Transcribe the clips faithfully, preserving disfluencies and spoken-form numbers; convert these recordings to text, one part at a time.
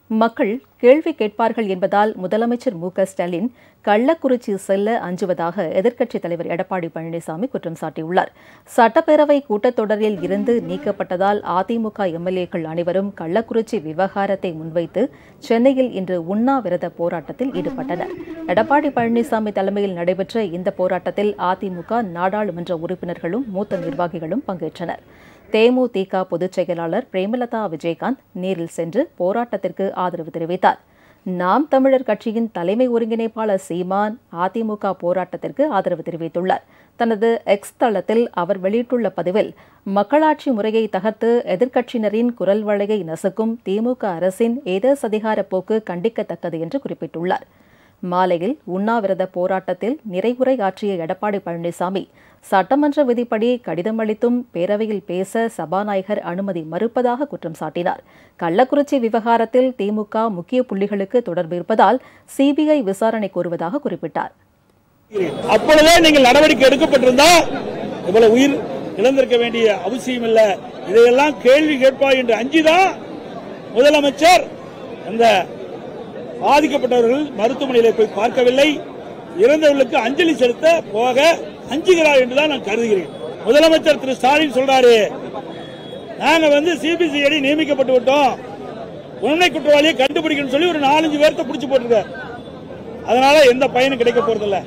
மக்கள் கேள்வி கேட்பார்கள் என்பதால் முதலமைச்சர் மு க ஸ்டாலின் கள்ளக்குறிச்சி செல்ல அஞ்சுவதாக எதிர்க்கட்சித் தலைவர் எடப்பாடி பழனிசாமி குற்றம் சாட்டியுள்ளார். சட்டப்பேரவை கூட்டத்தொடரில் இருந்து நீக்கப்பட்டதால் அதிமுக எம்எல்ஏக்கள் அனைவரும் கள்ளக்குறிச்சி விவகாரத்தை முன்வைத்து சென்னையில் இன்று உண்ணாவிரத போராட்டத்தில் ஈடுபட்டனர். எடப்பாடி பழனிசாமி தலைமையில் நடைபெற்ற இந்த போராட்டத்தில் அதிமுக நாடாளுமன்ற உறுப்பினர்களும் மூத்த நிர்வாகிகளும் பங்கேற்றனர். தேமுதிக பொதுச் செயலாளர் பிரேமலதா விஜயகாந்த் நேரில் சென்று போராட்டத்திற்கு ஆதரவு தெரிவித்தார். நாம் தமிழர் கட்சியின் தலைமை ஒருங்கிணைப்பாளர் சீமான் அதிமுக போராட்டத்திற்கு ஆதரவு தெரிவித்துள்ளார். தனது எக்ஸ் தளத்தில் அவர் வெளியிட்டுள்ள பதிவில், மக்களாட்சி முறையை தகர்த்து எதிர்க்கட்சியினரின் குரல் வளையை நசுக்கும் திமுக அரசின் ஏதேச்சதிகார போக்கு கண்டிக்கத்தக்கது என்று குறிப்பிட்டுள்ளார். மாலையில் உண்ணாவிரத போராட்டத்தில் நிறைவுரை ஆற்றிய எடப்பாடி பழனிசாமி, சட்டமன்ற விதிப்படி கடிதம் அளித்தும் பேரவையில் பேச சபாநாயகர் அனுமதி மறுப்பதாக குற்றம் சாட்டினார். கள்ளக்குறிச்சி விவகாரத்தில் திமுக முக்கிய புள்ளிகளுக்கு தொடர்பு இருப்பதால் சிபிஐ விசாரணை கோருவதாக குறிப்பிட்டார். அப்பொழுதே நீங்கள் நடவடிக்கை எடுக்கப்பட்டிருந்தால் இவ்வளவு உயிர் இழந்திருக்க வேண்டிய அவசியம் இல்லை. இதையெல்லாம் கேள்வி கேட்பாய் என்று அஞ்சுதான் முதலமைச்சர் அந்த பாதிக்கப்பட்டவர்கள் மருத்துவமனையில் போய் பார்க்கவில்லை. இறந்தவர்களுக்கு அஞ்சலி செலுத்த போக அஞ்சுகிறார் என்றுதான் நான் கருதுகிறேன். முதலமைச்சர் திரு ஸ்டாலின் சொல்றாரு, நாங்க வந்து சிபிசிஐடி நியமிக்கப்பட்டு விட்டோம், உண்மை குற்றவாளியை கண்டுபிடிக்கணும்னு சொல்லி ஒரு நாலஞ்சு பேர்த்த பிடிச்சு போட்டிருக்காரு. அதனால எந்த பயனும் கிடைக்க போறதில்லை.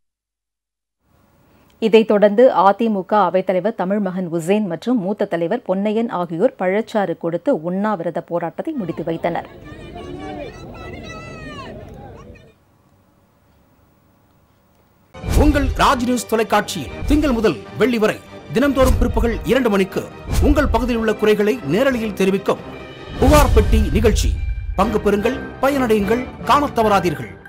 இதைத் தொடர்ந்து அதிமுக அவைத்தலைவர் தமிழ்மகன் உசேன் மற்றும் மூத்த தலைவர் பொன்னையன் ஆகியோர் பழச்சாறு கொடுத்து உண்ணாவிரத போராட்டத்தை முடித்து வைத்தனர். உங்கள் ராஜ் நியூஸ் தொலைக்காட்சியில் திங்கள் முதல் வெள்ளி வரை தினந்தோறும் பிற்பகல் இரண்டு மணிக்கு உங்கள் பகுதியில் உள்ள குறைகளை நேரலையில் தெரிவிக்கும் புகார் பெட்டி நிகழ்ச்சி. பங்கு பெறுங்கள், பயனடையுங்கள், காணத் தவறாதீர்கள்.